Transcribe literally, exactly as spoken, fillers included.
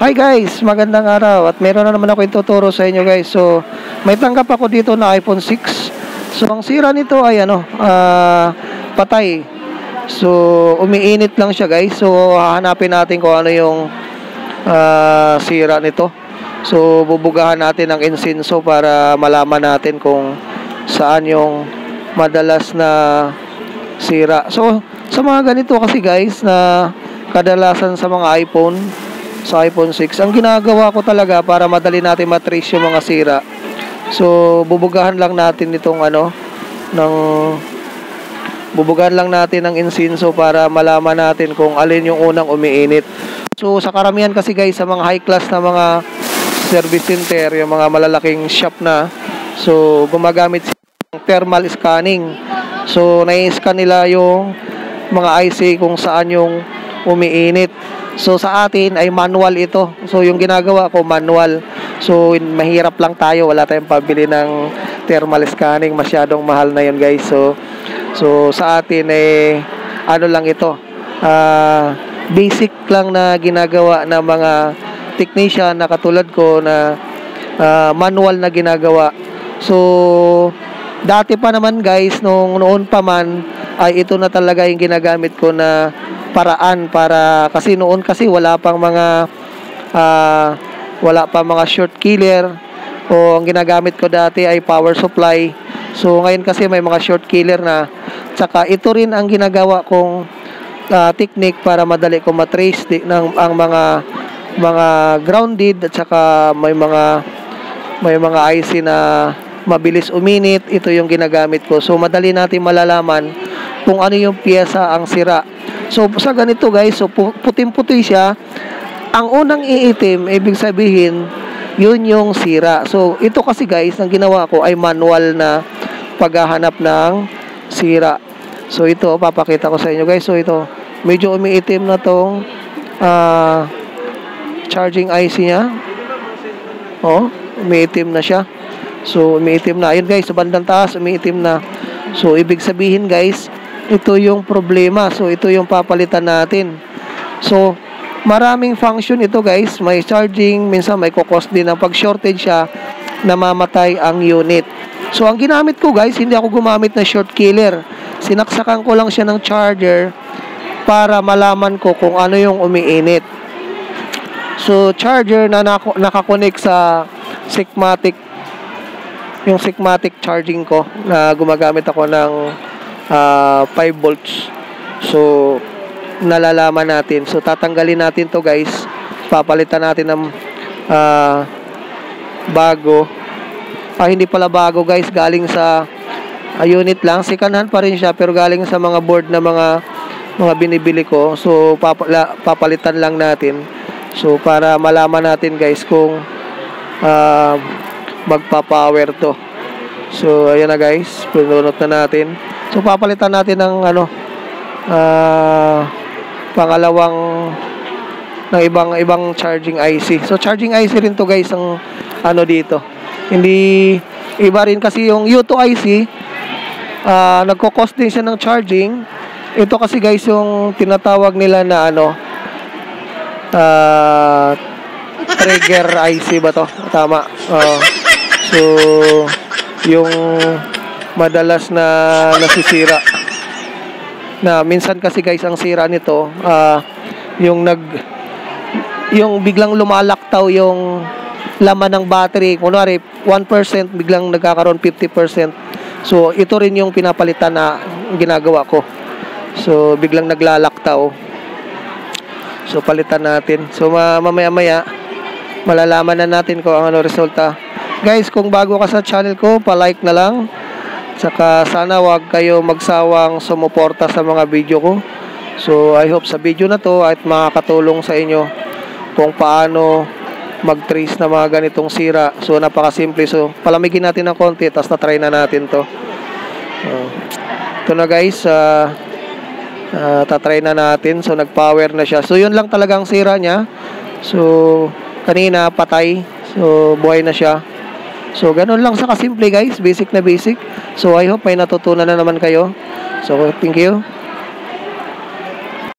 Hi guys, magandang araw at meron na naman ako ituturo sa inyo guys. So, may tanggap ako dito na iPhone six. So, ang sira nito ay ano, uh, patay. So, umiinit lang siya guys. So, hahanapin natin kung ano yung uh, sira nito. So, bubugahan natin ang insinso para malaman natin kung saan yung madalas na sira. So, sa mga ganito kasi guys na kadalasan sa mga iPhone, sa iPhone six, ang ginagawa ko talaga para madali natin matrace yung mga sira. So, bubugahan lang natin itong ano, ng bubugahan lang natin ng insinso para malaman natin kung alin yung unang umiinit. So, sa karamihan kasi guys, sa mga high class na mga service center, yung mga malalaking shop na, so, gumagamit ng thermal scanning. So, nai-scan nila yung mga I C kung saan yung umiinit. So sa atin ay manual ito. So yung ginagawa ko manual. So mahirap lang tayo, wala tayong pabili ng thermal scanning, masyadong mahal na yun guys. So so sa atin eh ano lang ito, uh, basic lang na ginagawa ng mga technician na katulad ko na uh, manual na ginagawa. So dati pa naman guys, nung noon pa man ay ito na talaga yung ginagamit ko na paraan para, kasi noon kasi wala pang mga uh, wala pang mga short killer, o ang ginagamit ko dati ay power supply. So ngayon kasi may mga short killer na, tsaka ito rin ang ginagawa kong uh, technique para madali ko matrace di, ng ang mga mga grounded, at saka may mga may mga I C na mabilis uminit. Ito yung ginagamit ko, so madali natin malalaman kung ano yung piyesa ang sira. So sa ganito guys, so puting-puti siya. Ang unang iitim, ibig sabihin yun yung sira. So ito kasi guys, ang ginawa ko ay manual na paghahanap ng sira. So ito, papakita ko sa inyo guys. So ito, medyo umiitim na tong uh, charging I C nya. Oh, umiitim na siya. So umiitim na. Ayun guys, sa bandang taas umiitim na. So ibig sabihin guys, ito yung problema. So ito yung papalitan natin. So maraming function ito guys. May charging, minsan may kukos din ng pag shortage siya, namamatay ang unit. So ang ginamit ko guys, hindi ako gumamit ng short killer. Sinaksakan ko lang siya ng charger para malaman ko kung ano yung umiinit. So charger na nakakonek sa Sigmatic, yung Sigmatic charging ko, na gumagamit ako ng uh, five volts. So nalalaman natin. So tatanggalin natin to guys. Papalitan natin ng uh, bago. Ah, hindi pala bago guys, galing sa uh, unit lang. Second pa rin siya, pero galing sa mga board na mga mga binibili ko. So papala, papalitan lang natin. So para malaman natin guys kung uh, magpa-power to. So ayan na guys, pinunot na natin. So papalitan natin ng ano, uh, pangalawang ng ibang ibang charging I C. So charging I C rin to guys ang ano dito. Hindi iba rin kasi yung U two I C, uh, nagko-cost din siya ng charging. Ito kasi guys yung tinatawag nila na ano, uh, trigger I C ba to? Tama. Uh, so yung madalas na nasisira, na minsan kasi guys ang sira nito, uh, yung nag yung biglang lumalaktaw yung laman ng battery. Kunwari one percent, biglang nagkakaroon fifty percent. So ito rin yung pinapalitan na ginagawa ko. So biglang naglalaktaw, so palitan natin. So mamaya-maya malalaman na natin kung ano resulta. Guys, kung bago ka sa channel ko, pa-like na lang. Saka sana wag kayo magsawang sumuporta sa mga video ko. So I hope sa video na to at makakatulong sa inyo kung paano mag-trace na mga ganitong sira. So napakasimple. So palamigin natin ng konti, tapos na-try na natin to. Uh, ito na guys, uh, uh, tatry na natin. So nag-power na siya. So yun lang talagang sira niya. So kanina patay. So buhay na siya. So ganun lang sa kasimple guys, basic na basic. So I hope may natutunan na naman kayo. So thank you.